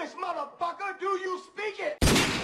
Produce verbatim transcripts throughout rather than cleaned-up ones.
English, motherfucker? Do you speak it?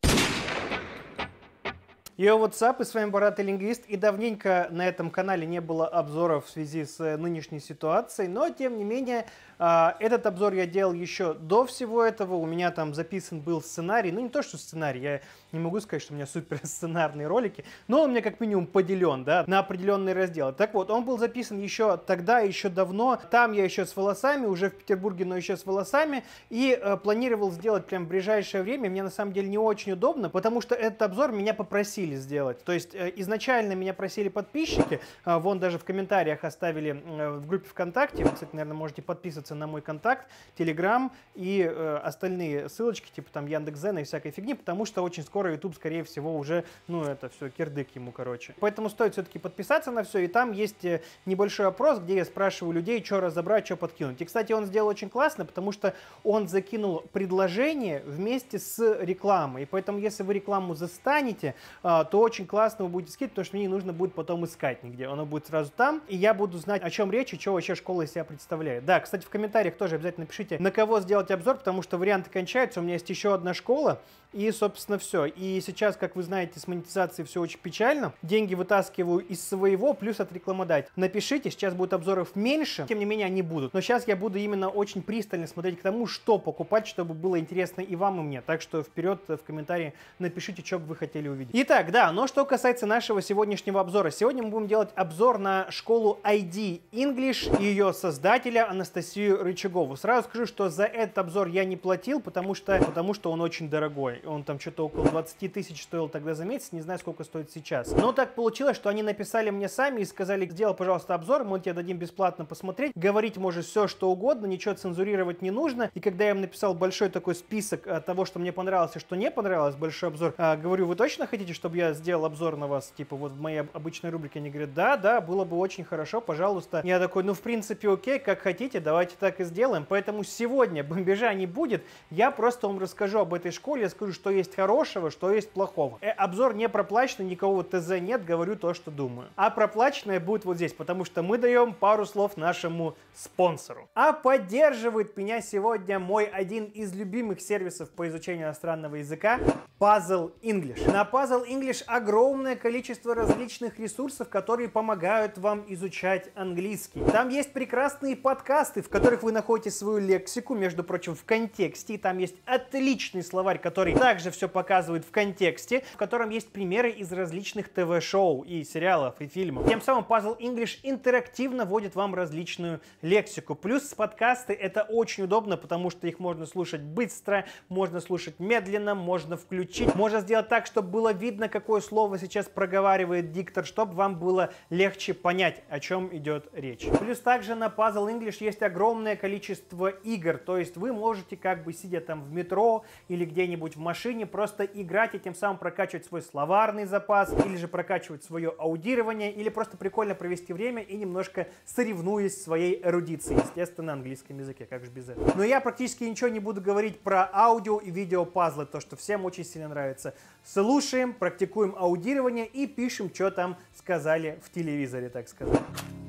Йоу, what's up, и с вами Бородатый Лингвист, и давненько на этом канале не было обзоров в связи с нынешней ситуацией, но тем не менее, этот обзор я делал еще до всего этого, у меня там записан был сценарий, ну не то что сценарий, я не могу сказать, что у меня супер сценарные ролики, но он у меня как минимум поделен, да, на определенные разделы. Так вот, он был записан еще тогда, еще давно, там я еще с волосами, уже в Петербурге, но еще с волосами, и э, планировал сделать прям в ближайшее время, мне на самом деле не очень удобно, потому что этот обзор меня попросили сделать. То есть э, изначально меня просили подписчики, э, вон даже в комментариях оставили э, в группе ВКонтакте, вы, кстати, наверное, можете подписываться на мой контакт, Телеграм и э, остальные ссылочки, типа там Яндекс.Зена и всякой фигни, потому что очень скоро YouTube, скорее всего, уже, ну, это все, кирдык ему, короче. Поэтому стоит все-таки подписаться на все, и там есть э, небольшой опрос, где я спрашиваю людей, что разобрать, что подкинуть. И, кстати, он сделал очень классно, потому что он закинул предложение вместе с рекламой, и поэтому, если вы рекламу застанете, э, то очень классно вы будете скидывать, потому что мне не нужно будет потом искать нигде, оно будет сразу там, и я буду знать, о чем речь и что вообще школа из себя представляет. Да, кстати, в комментариях тоже обязательно пишите, на кого сделать обзор, потому что варианты кончаются, у меня есть еще одна школа, и, собственно, все. И сейчас, как вы знаете, с монетизацией все очень печально. Деньги вытаскиваю из своего, плюс от рекламодателя. Напишите, сейчас будет обзоров меньше, тем не менее они будут. Но сейчас я буду именно очень пристально смотреть к тому, что покупать, чтобы было интересно и вам, и мне. Так что вперед в комментарии напишите, что бы вы хотели увидеть. Итак, да, но что касается нашего сегодняшнего обзора. Сегодня мы будем делать обзор на школу ай ди English и ее создателя Анастасию Рычагову. Сразу скажу, что за этот обзор я не платил, потому что, потому что он очень дорогой. Он там что-то около двадцати тысяч стоил тогда за месяц, не знаю, сколько стоит сейчас. Но так получилось, что они написали мне сами и сказали, сделай, пожалуйста, обзор, мы тебе дадим бесплатно посмотреть. Говорить можешь все, что угодно, ничего цензурировать не нужно. И когда я им написал большой такой список того, что мне понравилось и что не понравилось, большой обзор, говорю, вы точно хотите, чтобы я сделал обзор на вас, типа вот в моей обычной рубрике? Они говорят, да, да, было бы очень хорошо, пожалуйста. Я такой, ну в принципе окей, как хотите, давайте так и сделаем. Поэтому сегодня бомбежа не будет, я просто вам расскажу об этой школе, я скажу, что есть хорошего, что есть плохого. Э, обзор не проплаченный, никакого ТЗ нет, говорю то, что думаю. А проплаченное будет вот здесь, потому что мы даем пару слов нашему спонсору. А поддерживает меня сегодня мой один из любимых сервисов по изучению иностранного языка — Puzzle English. На Puzzle English огромное количество различных ресурсов, которые помогают вам изучать английский. Там есть прекрасные подкасты, в которых вы находите свою лексику, между прочим, в контексте. И там есть отличный словарь, который также все показывает в контексте, в котором есть примеры из различных ТВ-шоу и сериалов, и фильмов. Тем самым Puzzle English интерактивно вводит вам различную лексику. Плюс подкасты — это очень удобно, потому что их можно слушать быстро, можно слушать медленно, можно включить. Можно сделать так, чтобы было видно, какое слово сейчас проговаривает диктор, чтобы вам было легче понять, о чем идет речь. Плюс также на Puzzle English есть огромное количество игр, то есть вы можете, как бы сидя там в метро или где-нибудь в машине, просто играть и тем самым прокачивать свой словарный запас, или же прокачивать свое аудирование, или просто прикольно провести время и немножко соревнуясь своей эрудицией, естественно, на английском языке, как же без этого. Но я практически ничего не буду говорить про аудио и видео пазлы, то, что всем очень сильно нравится. Слушаем, практикуем аудирование и пишем, что там сказали в телевизоре, так сказать.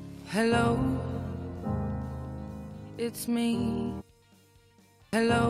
Hello, it's me. Hello.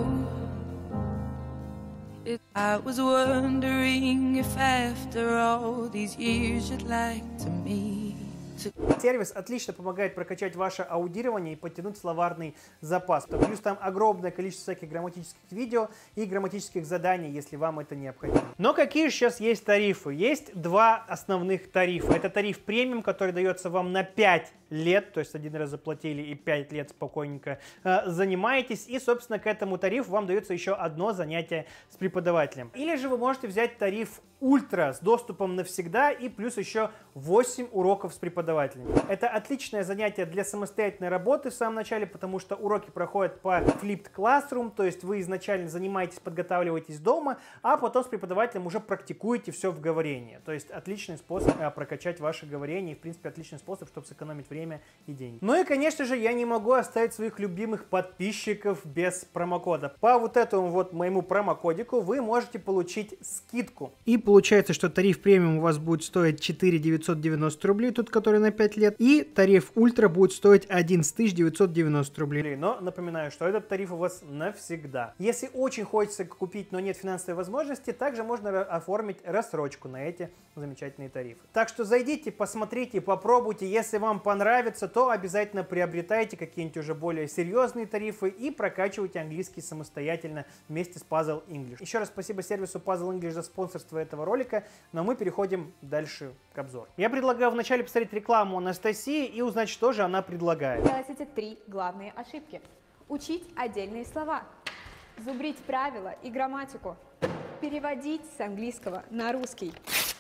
It, I was wondering if after all these years you'd like to meet. Сервис отлично помогает прокачать ваше аудирование и подтянуть словарный запас. Плюс там огромное количество всяких грамматических видео и грамматических заданий, если вам это необходимо. Но какие же сейчас есть тарифы? Есть два основных тарифа. Это тариф премиум, который дается вам на пять лет, то есть один раз заплатили и пять лет спокойненько э, занимаетесь. И, собственно, к этому тарифу вам дается еще одно занятие с преподавателем. Или же вы можете взять тариф ультра с доступом навсегда и плюс еще восемь уроков с преподавателем. Это отличное занятие для самостоятельной работы в самом начале, потому что уроки проходят по Flipped Classroom, то есть вы изначально занимаетесь, подготавливаетесь дома, а потом с преподавателем уже практикуете все в говорении. То есть отличный способ а, прокачать ваше говорение и, в принципе, отличный способ, чтобы сэкономить время и деньги. Ну и, конечно же, я не могу оставить своих любимых подписчиков без промокода. По вот этому вот моему промокодику вы можете получить скидку. И получается, что тариф премиум у вас будет стоить четыре тысячи девятьсот девяносто рублей, тот, который который на пять лет, и тариф ультра будет стоить одиннадцать тысяч девятьсот девяносто рублей. Но напоминаю, что этот тариф у вас навсегда. Если очень хочется купить, но нет финансовой возможности, также можно оформить рассрочку на эти замечательные тарифы. Так что зайдите, посмотрите, попробуйте. Если вам понравится, то обязательно приобретайте какие-нибудь уже более серьезные тарифы и прокачивайте английский самостоятельно вместе с Puzzle English. Еще раз спасибо сервису Puzzle English за спонсорство этого ролика, но мы переходим дальше к обзору. Я предлагаю вначале посмотреть рекламу Анастасии и узнать, что же она предлагает. Делать эти три главные ошибки. Учить отдельные слова, зубрить правила и грамматику, переводить с английского на русский.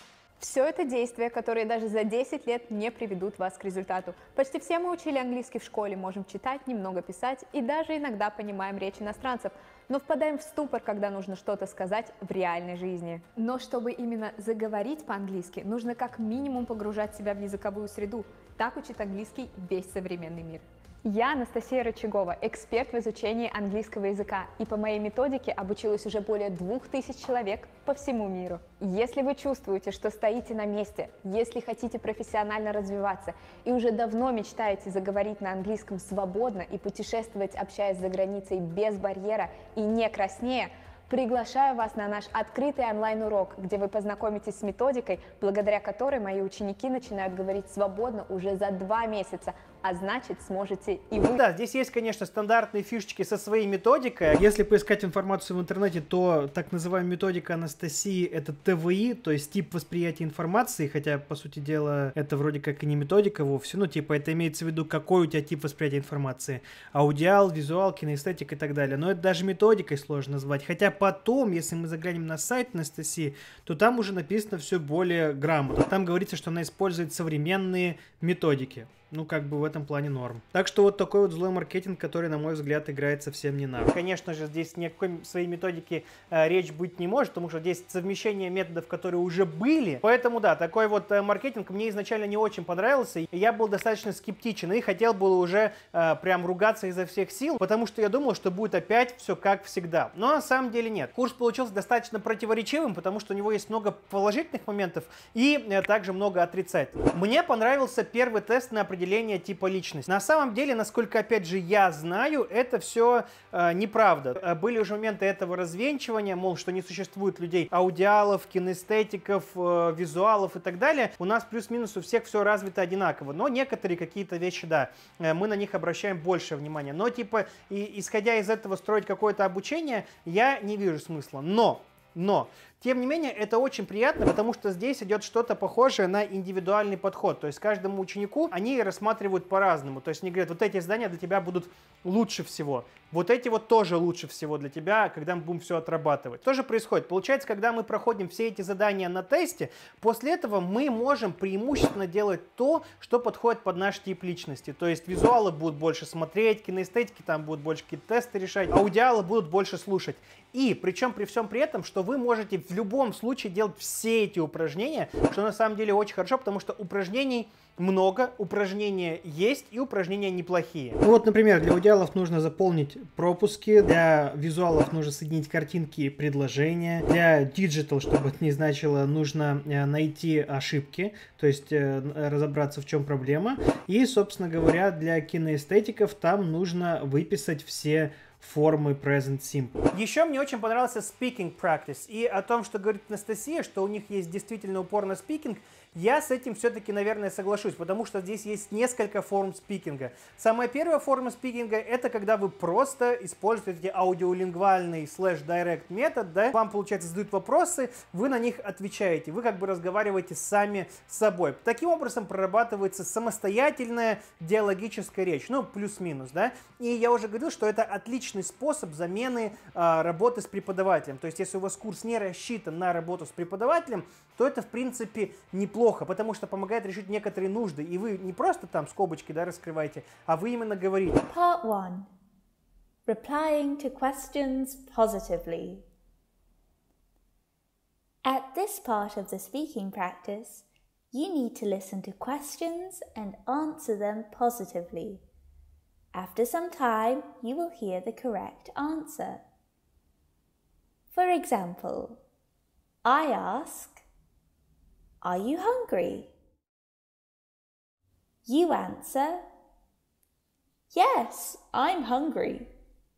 Все это действия, которые даже за десять лет не приведут вас к результату. Почти все мы учили английский в школе, можем читать, немного писать и даже иногда понимаем речь иностранцев, но впадаем в ступор, когда нужно что-то сказать в реальной жизни. Но чтобы именно заговорить по-английски, нужно как минимум погружать себя в языковую среду. Так учит английский весь современный мир. Я Анастасия Рычагова, эксперт в изучении английского языка, и по моей методике обучилась уже более двух тысяч человек по всему миру. Если вы чувствуете, что стоите на месте, если хотите профессионально развиваться и уже давно мечтаете заговорить на английском свободно и путешествовать, общаясь за границей без барьера и не краснея, приглашаю вас на наш открытый онлайн-урок, где вы познакомитесь с методикой, благодаря которой мои ученики начинают говорить свободно уже за два месяца, а значит, сможете и вы. Да, здесь есть, конечно, стандартные фишечки со своей методикой. Если поискать информацию в интернете, то так называемая методика Анастасии — это тэ вэ и, то есть тип восприятия информации, хотя, по сути дела, это вроде как и не методика вовсе, ну, типа, это имеется в виду, какой у тебя тип восприятия информации. Аудиал, визуал, кинестетик и так далее. Но это даже методикой сложно назвать. Хотя потом, если мы заглянем на сайт Анастасии, то там уже написано все более грамотно. Там говорится, что она использует современные методики. Ну, как бы в этом плане норм. Так что вот такой вот злой маркетинг, который, на мой взгляд, играет совсем не надо. Конечно же, здесь никакой своей методики э, речь быть не может, потому что здесь совмещение методов, которые уже были. Поэтому, да, такой вот э, маркетинг мне изначально не очень понравился. И я был достаточно скептичен и хотел было уже э, прям ругаться изо всех сил, потому что я думал, что будет опять все как всегда. Но на самом деле нет. Курс получился достаточно противоречивым, потому что у него есть много положительных моментов и э, также много отрицательных. Мне понравился первый тест на определение определение типа личности. На самом деле, насколько, опять же, я знаю, это все э, неправда. Были уже моменты этого развенчивания, мол, что не существует людей аудиалов, кинестетиков, э, визуалов и так далее. У нас плюс-минус у всех все развито одинаково, но некоторые какие-то вещи, да, э, мы на них обращаем больше внимания. Но, типа, и, исходя из этого строить какое-то обучение, я не вижу смысла. Но, но... Тем не менее, это очень приятно, потому что здесь идет что-то похожее на индивидуальный подход. То есть каждому ученику они рассматривают по-разному. То есть они говорят, вот эти задания для тебя будут лучше всего. Вот эти вот тоже лучше всего для тебя, когда мы будем все отрабатывать. Что же происходит? Получается, когда мы проходим все эти задания на тесте, после этого мы можем преимущественно делать то, что подходит под наш тип личности. То есть визуалы будут больше смотреть, кинестетики там будут больше какие-то тесты решать, аудиалы будут больше слушать. И причем при всем при этом, что вы можете в любом случае делать все эти упражнения, что на самом деле очень хорошо, потому что упражнений много, упражнения есть и упражнения неплохие. Ну вот, например, для аудиалов нужно заполнить пропуски, для визуалов нужно соединить картинки и предложения, для диджитал, чтобы это не значило, нужно найти ошибки, то есть разобраться, в чем проблема. И, собственно говоря, для киноэстетиков там нужно выписать все формы present simple. Еще мне очень понравился speaking practice. И о том, что говорит Анастасия, что у них есть действительно упор на speaking, я с этим все-таки, наверное, соглашусь, потому что здесь есть несколько форм спикинга. Самая первая форма спикинга — это когда вы просто используете аудиолингвальный слэш-директ метод, да, вам, получается, задают вопросы, вы на них отвечаете, вы как бы разговариваете сами с собой. Таким образом прорабатывается самостоятельная диалогическая речь, ну, плюс-минус, да, и я уже говорил, что это отличный способ замены а, работы с преподавателем. То есть, если у вас курс не рассчитан на работу с преподавателем, то это, в принципе, неплохо, потому что помогает решить некоторые нужды. И вы не просто там скобочки, да, раскрываете, а вы именно говорите. Part one. Replying to questions positively. At this part of the speaking practice, you need to listen to questions and answer them positively. After some time, you will hear the correct answer. For example, I ask, "Are you hungry?" You answer, yes, I'm hungry.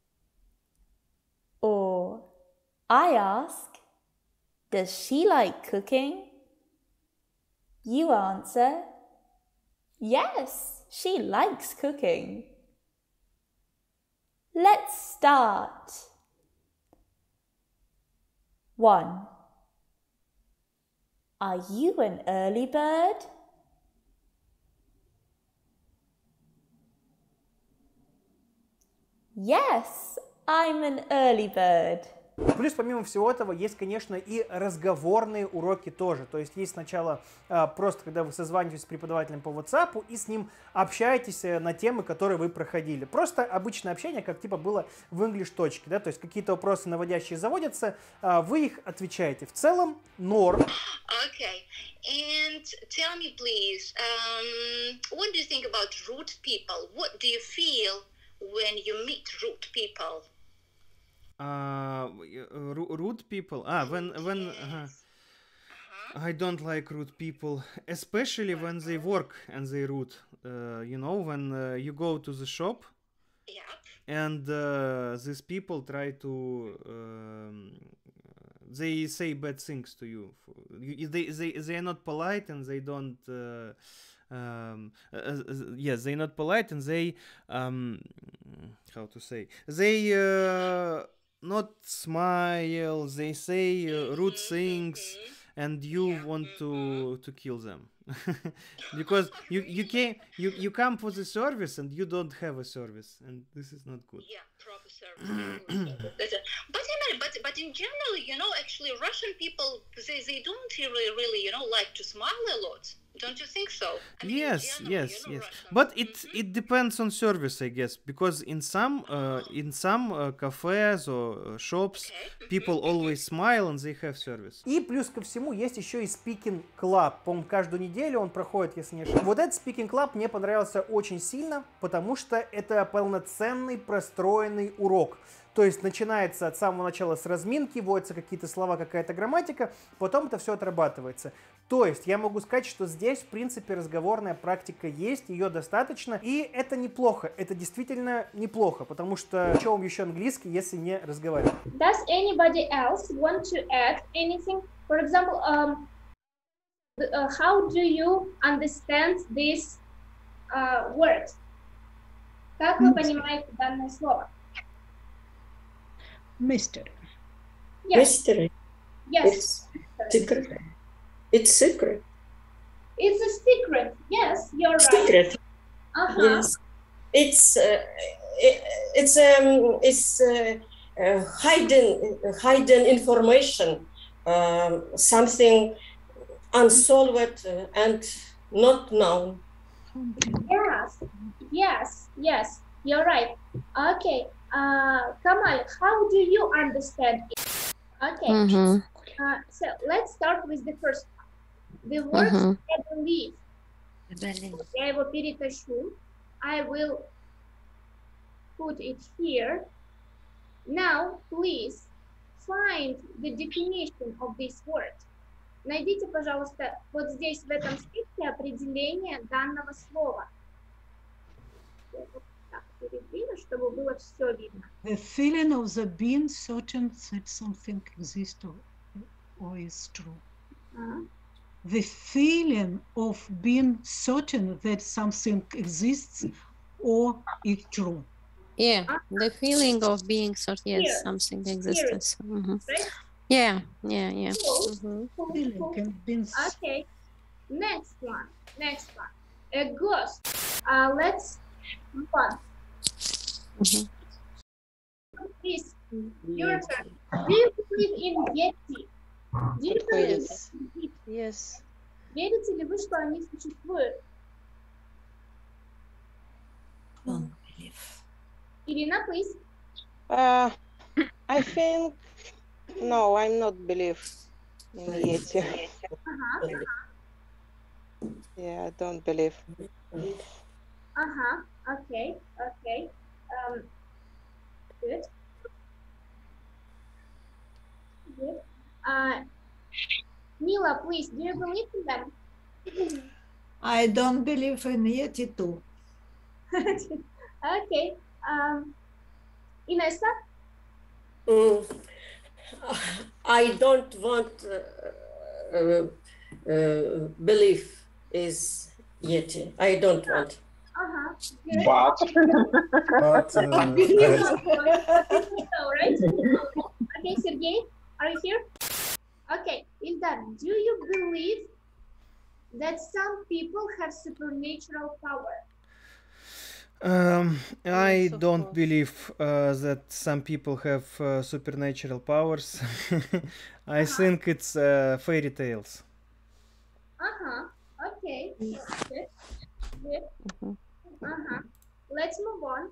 Or I ask, does she like cooking? You answer, yes, she likes cooking. Let's start. One. Are you an early bird? Yes, I'm an early bird. Плюс, помимо всего этого, есть, конечно, и разговорные уроки тоже. То есть есть сначала э, просто, когда вы созваниваетесь с преподавателем по WhatsApp и с ним общаетесь на темы, которые вы проходили. Просто обычное общение, как типа было в English точке, да, то есть какие-то вопросы наводящие заводятся, э, вы их отвечаете. В целом, норм. Okay, and tell me, please, um, what do you think about rude people? What do you feel when you meet rude people? Uh, rude people. Ah, when when uh, I don't like rude people, especially when they work and they rude. Uh, you know, when uh, you go to the shop, Yeah. and uh, these people try to um, they say bad things to you. You- They they they are not polite and they don't. Uh, um, uh, uh, yes, they're not polite and they um, how to say they. Uh, not smile, they say uh, rude things, and you want to to kill them because you you came you you come for the service and you don't have a service, and this is not good. Yeah, proper service. That's it. But I mean, but but in general, you know, actually, Russian people they, they don't really really you know like to smile a lot. Don't you think so? I mean, in Yes, general, yes, you know, yes. Russian- But it it depends on service, I guess, because in some uh, in some uh, cafes or uh, shops, Okay. people always smile and they have service. И плюс ко всему есть еще и Speaking Club. По-моему, каждую неделю он проходит, если не ошибаюсь. Вот этот Speaking Club мне понравился очень сильно, потому что это полноценный простроенный урок. То есть начинается от самого начала с разминки, вводятся какие-то слова, какая-то грамматика, потом это все отрабатывается. То есть я могу сказать, что здесь, в принципе, разговорная практика есть, ее достаточно, и это неплохо, это действительно неплохо, потому что что вам еще английский, если не разговаривать? Does anybody else want to add anything? For example, um, uh, how do you understand this uh, word? Как вы понимаете данное слово? Mystery. Yes. Mystery. Yes. It's secret. It's secret. It's a secret. Yes, you're right. Secret. Uh-huh. Yes. It's uh, it, it's um it's uh, uh, hidden hidden information. Um, something unsolved uh, and not known. Yes. Yes. Yes. You're right. Okay. Uh, Kamal, how do you understand it? Okay. Мгм. Uh, so let's start with the first one. The word Мгм. I believe. Я его перетащу. I will put it here. Now, please find the definition of this word. Найдите, пожалуйста, вот здесь в этом списке определение данного слова. Я вот так передвину, чтобы было все видно. The feeling of the being certain that something exists or, or is true. А, The feeling of being certain that something exists or is true. Yeah, the feeling of being sort yes, Here. something Here. existence. Мгм. Right? Yeah, yeah, yeah. Cool. Мгм. Cool, Feeling cool. can be Okay. Next one. Next one. A ghost. Uh, let's move on. Мгм. Please, your turn. Do you believe in Yeti? Do you believe Yes. in Yeti? Yes. Верите ли вы, что они существуют? Ирина, please. Uh, I think no, I'm not believe in Yeti. Ага, Yeah, I don't believe. ага, okay, okay. Um, good. Good. Uh, Mila, please, do you believe in them? I don't believe in Yeti too. Okay. Um, Inessa? Mm, I don't want uh, uh, uh, belief is Yeti. I don't want. Uh-huh. But, but uh, right? Okay, Sergey, are you here? Okay, Ildar, do you believe that some people have supernatural power? Um, I Yes, of don't course. believe uh, that some people have uh, supernatural powers. I think it's uh, fairy tales. Uh-huh. Okay. Good. Good. Mhm. Uh-huh. Let's move on.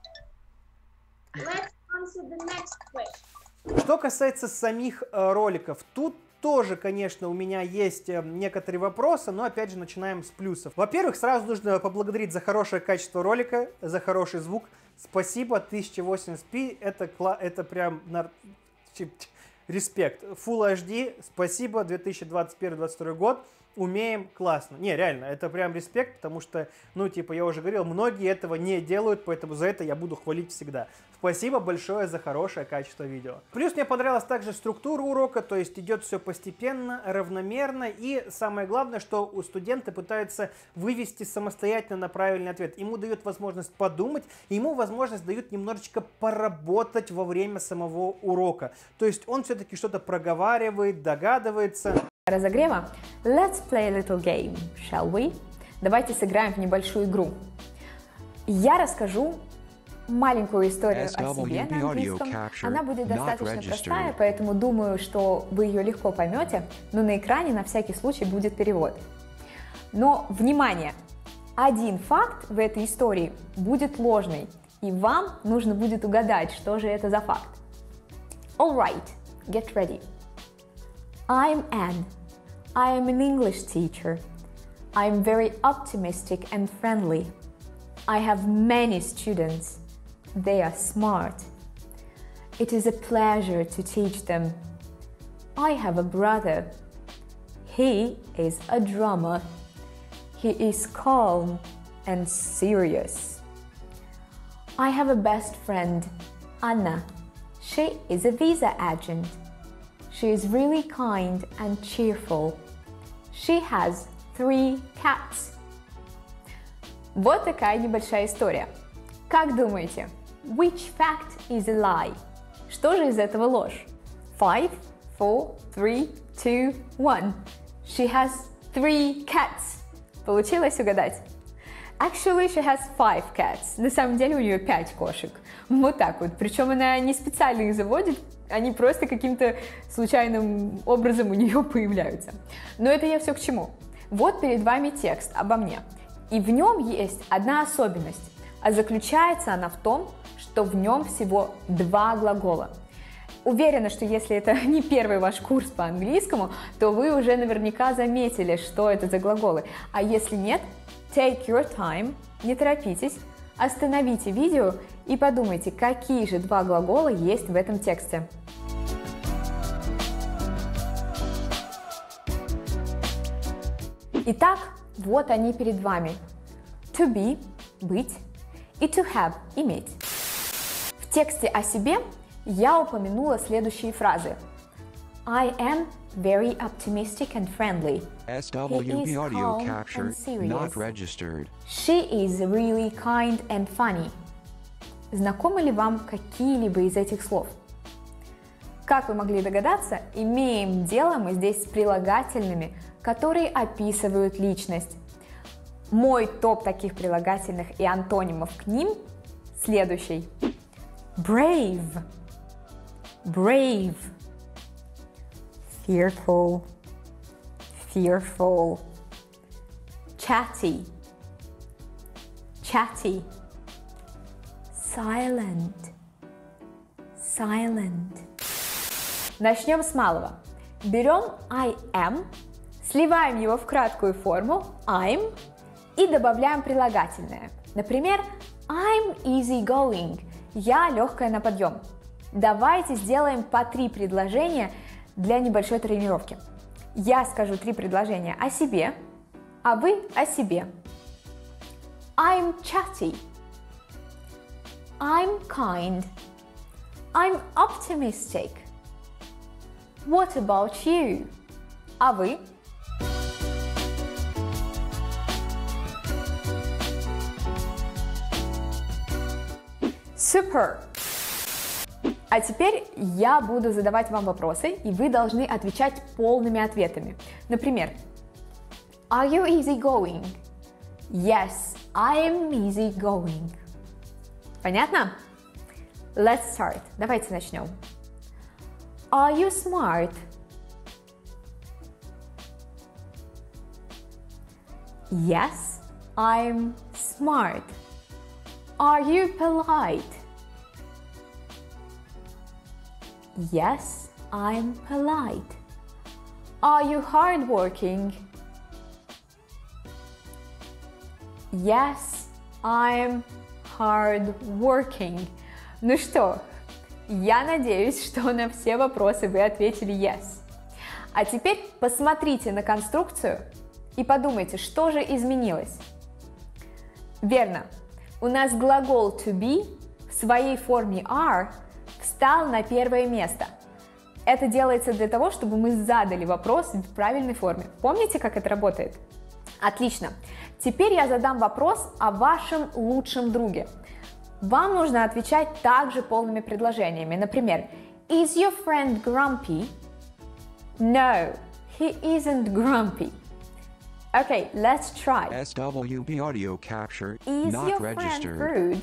Let's answer the next question. Что касается самих э, роликов, тут тоже, конечно, у меня есть э, некоторые вопросы, но опять же начинаем с плюсов. Во-первых, сразу нужно поблагодарить за хорошее качество ролика, за хороший звук. Спасибо, тысяча восемьдесят пи, это, кла- это прям нар- чи- ч- респект. Full эйч ди, спасибо, две тысячи двадцать первый — двадцать второй год. Умеем, классно. Не, реально, это прям респект, потому что, ну, типа, я уже говорил, многие этого не делают, поэтому за это я буду хвалить всегда. Спасибо большое за хорошее качество видео. Плюс мне понравилась также структура урока, то есть идет все постепенно, равномерно, и самое главное, что у студента пытаются вывести самостоятельно на правильный ответ. Ему дают возможность подумать, и ему возможность дают немножечко поработать во время самого урока. То есть он все-таки что-то проговаривает, догадывается. Разогрева. Let's play a little game, shall we? Давайте сыграем в небольшую игру. Я расскажу маленькую историю о себе на английском. Она будет достаточно простая, поэтому думаю, что вы ее легко поймете, но на экране на всякий случай будет перевод. Но, внимание! Один факт в этой истории будет ложный, и вам нужно будет угадать, что же это за факт. All right, get ready. I'm Anne. I am an English teacher. I am very optimistic and friendly. I have many students. They are smart. It is a pleasure to teach them. I have a brother. He is a drummer. He is calm and serious. I have a best friend, Anna. She is a visa agent. She is really kind and cheerful. She has three cats. Вот такая небольшая история. Как думаете, which fact is a lie? Что же из этого ложь? Five, four, three, two, one. She has three cats. Получилось угадать? Actually, she has five cats. На самом деле у нее пять кошек. Вот так вот. Причем она не специально их заводит, они просто каким-то случайным образом у нее появляются. Но это я все к чему? Вот перед вами текст обо мне. И в нем есть одна особенность. А заключается она в том, что в нем всего два глагола. Уверена, что если это не первый ваш курс по английскому, то вы уже наверняка заметили, что это за глаголы. А если нет, take your time, не торопитесь, остановите видео и подумайте, какие же два глагола есть в этом тексте. Итак, вот они перед вами. To be – быть, и to have – иметь. В тексте о себе я упомянула следующие фразы. I am very optimistic and friendly. S W B audio capture not registered. She is really kind and funny. Знакомы ли вам какие-либо из этих слов? Как вы могли догадаться, имеем дело мы здесь с прилагательными, которые описывают личность. Мой топ таких прилагательных и антонимов к ним следующий. Brave. Brave. Fearful. Fearful. Chatty. Chatty. Silent. Silent. Начнем с малого. Берем I am, сливаем его в краткую форму I'm и добавляем прилагательное. Например, I'm easygoing. Я легкая на подъем. Давайте сделаем по три предложения для небольшой тренировки. Я скажу три предложения о себе, а вы о себе. I'm chatty. I'm kind. I'm optimistic. What about you? А вы? Super! А теперь я буду задавать вам вопросы, и вы должны отвечать полными ответами. Например, Are you easygoing? Yes, I am easygoing. Понятно? Let's start. Давайте начнем. Are you smart? Yes, I'm smart. Are you polite? Yes, I'm polite. Are you hardworking? Yes, I'm hardworking. Ну что, я надеюсь, что на все вопросы вы ответили yes. А теперь посмотрите на конструкцию и подумайте, что же изменилось. Верно, у нас глагол to be в своей форме are встал на первое место. Это делается для того, чтобы мы задали вопрос в правильной форме. Помните, как это работает? Отлично. Теперь я задам вопрос о вашем лучшем друге. Вам нужно отвечать также полными предложениями. Например, Is your friend grumpy? No, he isn't grumpy. Okay, let's try. S W B audio capture, Is not your registered. friend rude?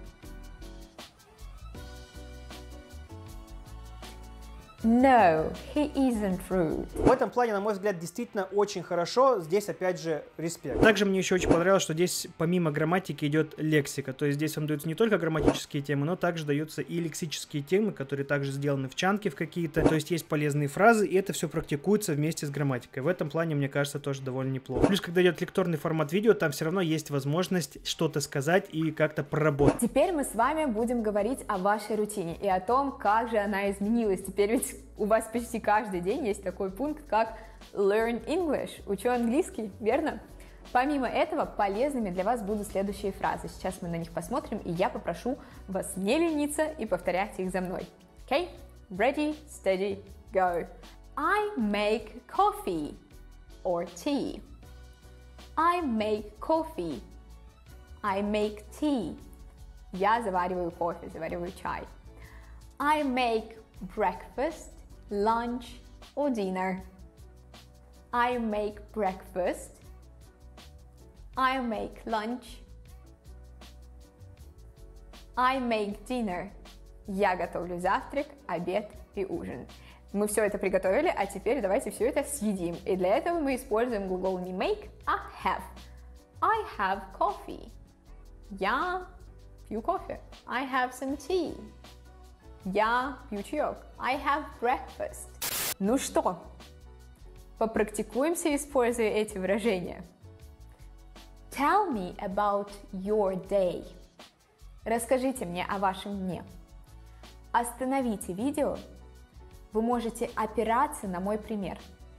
No, he isn't rude. В этом плане, на мой взгляд, действительно очень хорошо. Здесь, опять же, респект. Также мне еще очень понравилось, что здесь помимо грамматики идет лексика. То есть здесь вам даются не только грамматические темы, но также даются и лексические темы, которые также сделаны в чанке в какие-то. То есть есть полезные фразы, и это все практикуется вместе с грамматикой. В этом плане, мне кажется, тоже довольно неплохо. Плюс, когда идет лекторный формат видео, там все равно есть возможность что-то сказать и как-то проработать. Теперь мы с вами будем говорить о вашей рутине и о том, как же она изменилась. Теперь ведь у вас почти каждый день есть такой пункт, как Learn English, учу английский, верно? Помимо этого, полезными для вас будут следующие фразы. Сейчас мы на них посмотрим, и я попрошу вас не лениться и повторять их за мной. Okay? Ready, steady, go. I make coffee or tea. I make coffee. I make tea. Я завариваю кофе, завариваю чай. I make breakfast, lunch or dinner. I make breakfast. I make lunch. I make dinner. Я готовлю завтрак, обед и ужин. Мы все это приготовили, а теперь давайте все это съедим. И для этого мы используем глагол не make, а have. I have coffee. Я пью кофе. I have some tea. Я пью чаек. I have breakfast. Ну что, попрактикуемся, используя эти выражения. Tell me about your day. Расскажите мне о вашем дне. Остановите видео. Вы можете опираться на мой пример.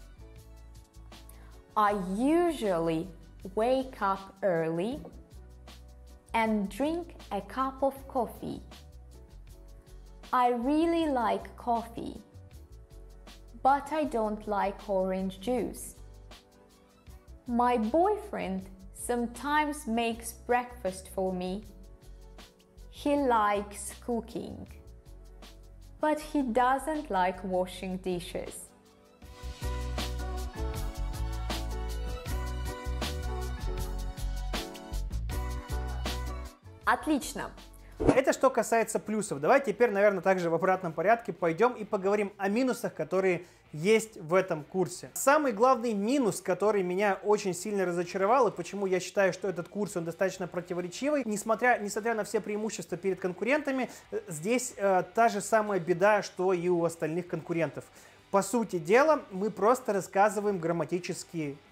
I usually wake up early and drink a cup of coffee. I really like coffee, but I don't like orange juice. My boyfriend sometimes makes breakfast for me. He likes cooking, but he doesn't like washing dishes. Отлично! Это что касается плюсов. Давайте теперь, наверное, также в обратном порядке пойдем и поговорим о минусах, которые есть в этом курсе. Самый главный минус, который меня очень сильно разочаровал, и почему я считаю, что этот курс, он достаточно противоречивый, несмотря, несмотря на все преимущества перед конкурентами, здесь э, та же самая беда, что и у остальных конкурентов. По сути дела, мы просто рассказываем грамматические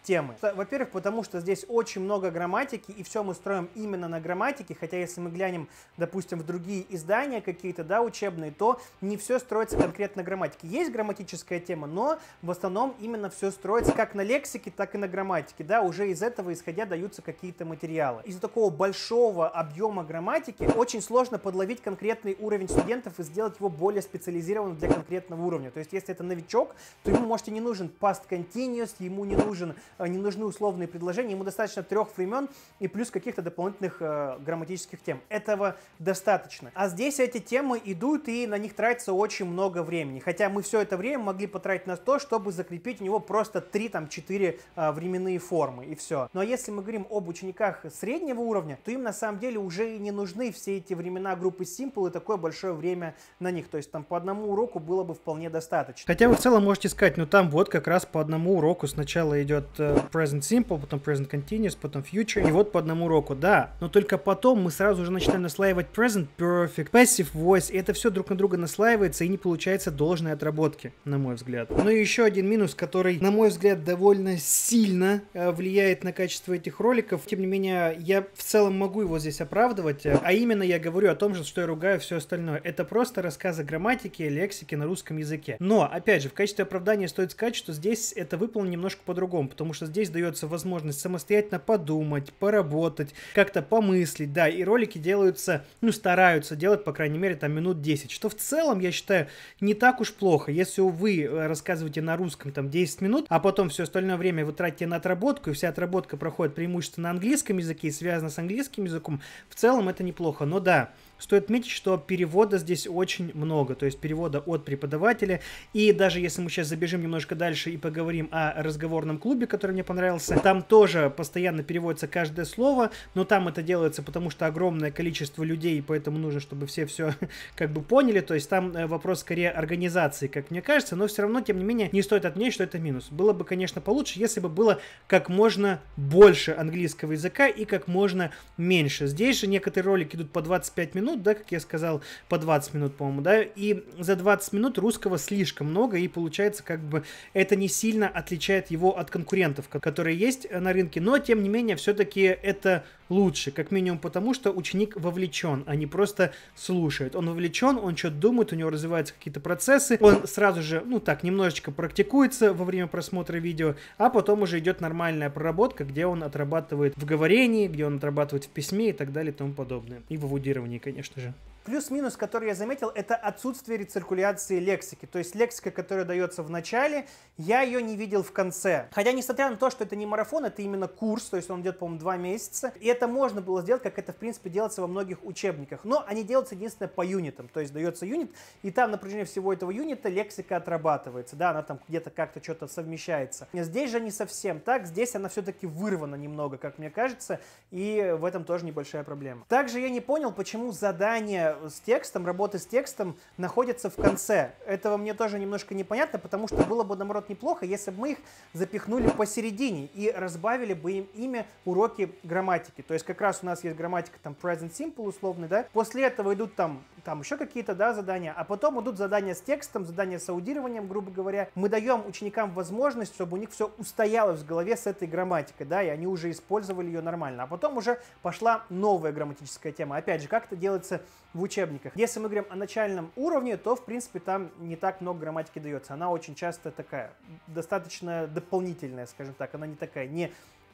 темы. Во-первых, потому что здесь очень много грамматики, и все мы строим именно на грамматике, хотя если мы глянем, допустим, в другие издания какие-то, да, учебные, то не все строится конкретно на грамматике. Есть грамматическая тема, но в основном именно все строится как на лексике, так и на грамматике, да, уже из этого исходя даются какие-то материалы. Из-за такого большого объема грамматики очень сложно подловить конкретный уровень студентов и сделать его более специализированным для конкретного уровня. То есть, если это новичок, то ему, может, и не нужен past continuous, ему не нужен не нужны условные предложения, ему достаточно трех времен и плюс каких-то дополнительных э, грамматических тем. Этого достаточно. А здесь эти темы идут, и на них тратится очень много времени. Хотя мы все это время могли потратить на то, чтобы закрепить у него просто три-четыре э, временные формы, и все. Но если мы говорим об учениках среднего уровня, то им на самом деле уже и не нужны все эти времена группы Simple и такое большое время на них. То есть там по одному уроку было бы вполне достаточно. Хотя вы в целом можете сказать, ну там вот как раз по одному уроку сначала идет Present Simple, потом Present Continuous, потом Future, и вот по одному уроку, да, но только потом мы сразу уже начинаем наслаивать Present Perfect, Passive Voice, и это все друг на друга наслаивается, и не получается должной отработки, на мой взгляд. Ну и еще один минус, который, на мой взгляд, довольно сильно э, влияет на качество этих роликов, тем не менее, я в целом могу его здесь оправдывать, а именно я говорю о том же, что я ругаю все остальное. Это просто рассказы грамматики, лексики на русском языке. Но, опять же, в качестве оправдания стоит сказать, что здесь это выполнено немножко по-другому, потому что здесь дается возможность самостоятельно подумать, поработать, как-то помыслить, да, и ролики делаются, ну, стараются делать, по крайней мере, там минут десять, что в целом, я считаю, не так уж плохо. Если вы рассказываете на русском там десять минут, а потом все остальное время вы тратите на отработку, и вся отработка проходит преимущественно на английском языке и связана с английским языком, в целом это неплохо. Но да, стоит отметить, что перевода здесь очень много, то есть перевода от преподавателя, и даже если мы сейчас забежим немножко дальше и поговорим о разговорном клубе, который мне понравился, там тоже постоянно переводится каждое слово, но там это делается потому, что огромное количество людей, и поэтому нужно, чтобы все все как бы поняли, то есть там вопрос скорее организации, как мне кажется, но все равно, тем не менее, не стоит отметить, что это минус. Было бы, конечно, получше, если бы было как можно больше английского языка и как можно меньше. Здесь же некоторые ролики идут по двадцать пять минут, да, как я сказал, по двадцать минут, по-моему, да, и за двадцать минут русского слишком много, и получается, как бы, это не сильно отличает его от конкурентов, которые есть на рынке, но, тем не менее, все-таки это лучше, как минимум потому, что ученик вовлечен, а не просто слушает. Он вовлечен, он что-то думает, у него развиваются какие-то процессы, он сразу же, ну так, немножечко практикуется во время просмотра видео, а потом уже идет нормальная проработка, где он отрабатывает в говорении, где он отрабатывает в письме и так далее и тому подобное. И в аудировании, конечно же. Плюс-минус, который я заметил, это отсутствие рециркуляции лексики. То есть лексика, которая дается в начале, я ее не видел в конце. Хотя, несмотря на то, что это не марафон, это именно курс, то есть он идет, по-моему, два месяца. И это можно было сделать, как это, в принципе, делается во многих учебниках. Но они делаются единственное по юнитам. То есть дается юнит, и там на протяжении всего этого юнита лексика отрабатывается. Да, она там где-то как-то что-то совмещается. Здесь же не совсем так. Здесь она все-таки вырвана немного, как мне кажется. И в этом тоже небольшая проблема. Также я не понял, почему задание с текстом, работы с текстом находятся в конце. Этого мне тоже немножко непонятно, потому что было бы, наоборот, неплохо, если бы мы их запихнули посередине и разбавили бы им ими уроки грамматики. То есть как раз у нас есть грамматика там present simple условный, да. После этого идут там, там еще какие-то, да, задания, а потом идут задания с текстом, задания с аудированием, грубо говоря. Мы даем ученикам возможность, чтобы у них все устоялось в голове с этой грамматикой, да, и они уже использовали ее нормально. А потом уже пошла новая грамматическая тема. Опять же, как это делается в учебниках. Если мы говорим о начальном уровне, то, в принципе, там не так много грамматики дается. Она очень часто такая, достаточно дополнительная, скажем так. Она не такая, не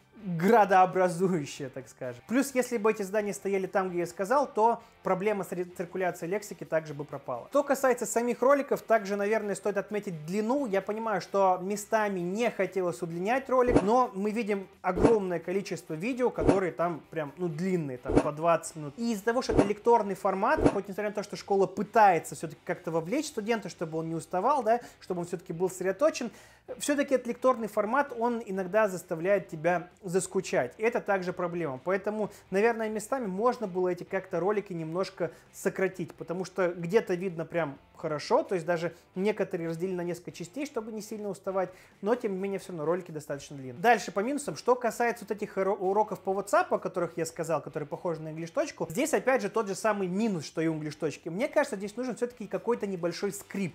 градообразующая, так скажем. Плюс, если бы эти задания стояли там, где я сказал, то проблема с рециркуляцией лексики также бы пропала. Что касается самих роликов, также, наверное, стоит отметить длину. Я понимаю, что местами не хотелось удлинять ролик, но мы видим огромное количество видео, которые там прям, ну, длинные, там, по двадцать минут. И из-за того, что это лекторный формат, хоть несмотря на то, что школа пытается все-таки как-то вовлечь студента, чтобы он не уставал, да, чтобы он все-таки был сосредоточен, все-таки этот лекторный формат, он иногда заставляет тебя заскучать. Это также проблема. Поэтому, наверное, местами можно было эти как-то ролики немножко сократить, потому что где-то видно прям хорошо, то есть даже некоторые разделили на несколько частей, чтобы не сильно уставать, но тем не менее все равно ролики достаточно длинные. Дальше по минусам, что касается вот этих уроков по WhatsApp, о которых я сказал, которые похожи на инглиш-точку, здесь опять же тот же самый минус, что и у инглиш-точки. Мне кажется, здесь нужен все-таки какой-то небольшой скрипт.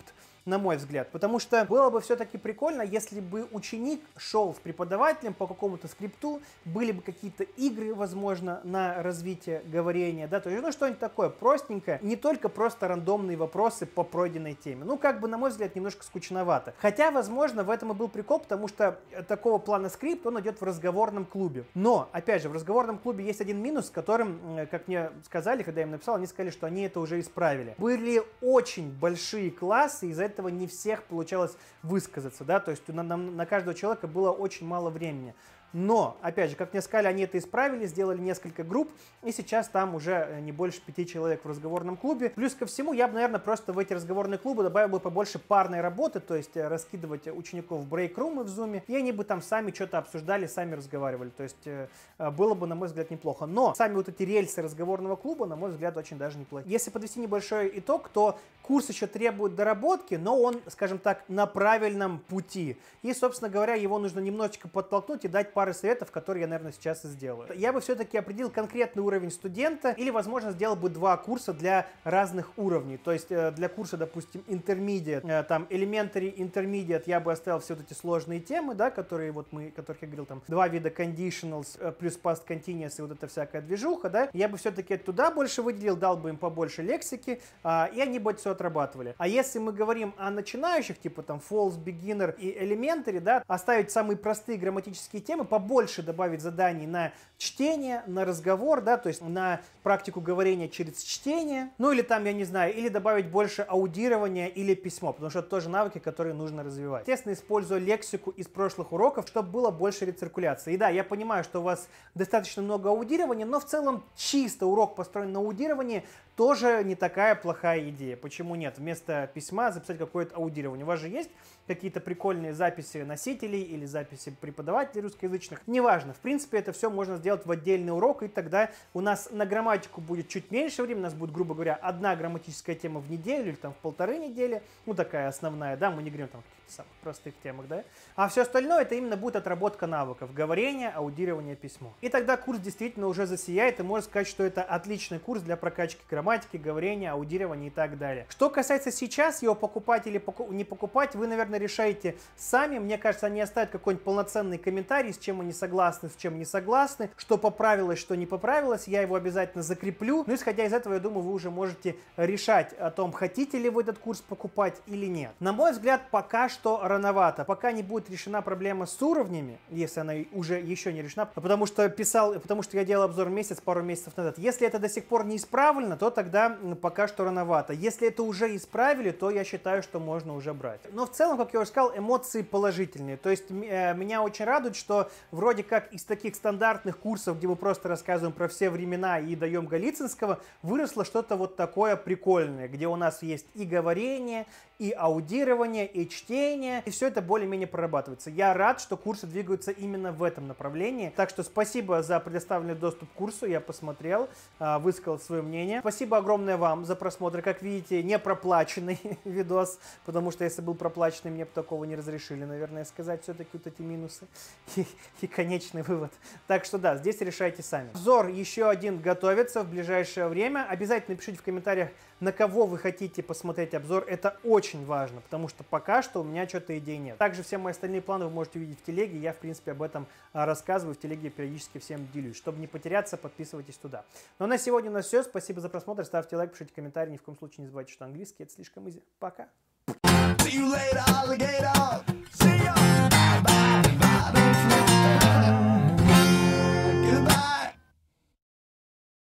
на мой взгляд. Потому что было бы все-таки прикольно, если бы ученик шел с преподавателем по какому-то скрипту, были бы какие-то игры, возможно, на развитие говорения, да, то есть, ну, что-нибудь такое простенькое, не только просто рандомные вопросы по пройденной теме. Ну, как бы, на мой взгляд, немножко скучновато. Хотя, возможно, в этом и был прикол, потому что такого плана скрипт, он идет в разговорном клубе. Но, опять же, в разговорном клубе есть один минус, с которым, как мне сказали, когда я им написал, они сказали, что они это уже исправили. Были очень большие классы, из-за этого не всех получалось высказаться, да, то есть на, на, на каждого человека было очень мало времени. Но, опять же, как мне сказали, они это исправили, сделали несколько групп, и сейчас там уже не больше пяти человек в разговорном клубе. Плюс ко всему, я бы, наверное, просто в эти разговорные клубы добавил бы побольше парной работы, то есть раскидывать учеников в брейк-румы в зуме, и они бы там сами что-то обсуждали, сами разговаривали. То есть было бы, на мой взгляд, неплохо. Но сами вот эти рельсы разговорного клуба, на мой взгляд, очень даже неплохие. Если подвести небольшой итог, то курс еще требует доработки, но он, скажем так, на правильном пути. И, собственно говоря, его нужно немножечко подтолкнуть и дать пары советов, которые я, наверное, сейчас и сделаю. Я бы все-таки определил конкретный уровень студента или, возможно, сделал бы два курса для разных уровней. То есть для курса, допустим, intermediate, там elementary, intermediate я бы оставил все вот эти сложные темы, да, которые вот мы, которых я говорил, там два вида conditionals плюс past continuous и вот эта всякая движуха, да. Я бы все-таки туда больше выделил, дал бы им побольше лексики, а, и они бы все отрабатывали. А если мы говорим о начинающих, типа там false, beginner и elementary, да, оставить самые простые грамматические темы, побольше добавить заданий на чтение, на разговор, да, то есть на практику говорения через чтение, ну или там, я не знаю, или добавить больше аудирования или письмо, потому что это тоже навыки, которые нужно развивать. Естественно, используя лексику из прошлых уроков, чтобы было больше рециркуляции. И да, я понимаю, что у вас достаточно много аудирования, но в целом чисто урок построен на аудировании, тоже не такая плохая идея. Почему нет? Вместо письма записать какое-то аудирование. У вас же есть какие-то прикольные записи носителей или записи преподавателей русскоязычных. Неважно. В принципе, это все можно сделать в отдельный урок, и тогда у нас на грамматику будет чуть меньше времени. У нас будет, грубо говоря, одна грамматическая тема в неделю или там в полторы недели. Ну, такая основная, да, мы не говорим там о каких-то самых простых темах, да. А все остальное, это именно будет отработка навыков. Говорение, аудирование, письмо. И тогда курс действительно уже засияет, и можно сказать, что это отличный курс для прокачки грамматики, говорения, аудирования и так далее. Что касается сейчас его покупать или поку- не покупать, вы, наверное, решаете сами. Мне кажется, они оставят какой-нибудь полноценный комментарий, с чем они согласны, с чем не согласны, что поправилось, что не поправилось. Я его обязательно закреплю. Ну, исходя из этого, я думаю, вы уже можете решать о том, хотите ли вы этот курс покупать или нет. На мой взгляд, пока что рановато. Пока не будет решена проблема с уровнями, если она уже еще не решена, потому что писал, потому что я делал обзор месяц, пару месяцев назад. Если это до сих пор не исправлено, то тогда пока что рановато. Если это уже исправили, то я считаю, что можно уже брать. Но в целом, как я уже сказал, эмоции положительные. То есть э, меня очень радует, что вроде как из таких стандартных курсов, где мы просто рассказываем про все времена и даем Голицынского, выросло что-то вот такое прикольное, где у нас есть и говорение, и аудирование, и чтение, и все это более-менее прорабатывается. Я рад, что курсы двигаются именно в этом направлении. Так что спасибо за предоставленный доступ к курсу, я посмотрел, высказал свое мнение. Спасибо огромное вам за просмотр. Как видите, не проплаченный видос, потому что если был проплаченный, мне бы такого не разрешили, наверное, сказать все-таки вот эти минусы и, и конечный вывод. Так что да, здесь решайте сами. Обзор еще один готовится в ближайшее время. Обязательно пишите в комментариях, на кого вы хотите посмотреть обзор. Это очень важно, потому что пока что у меня что-то идей нет. Также все мои остальные планы вы можете увидеть в телеге. Я, в принципе, об этом рассказываю. В телеге периодически всем делюсь. Чтобы не потеряться, подписывайтесь туда. Ну а на сегодня у нас все. Спасибо за просмотр. Ставьте лайк, пишите комментарии. Ни в коем случае не забывайте, что английский — это слишком изи. Пока. See you later, alligator.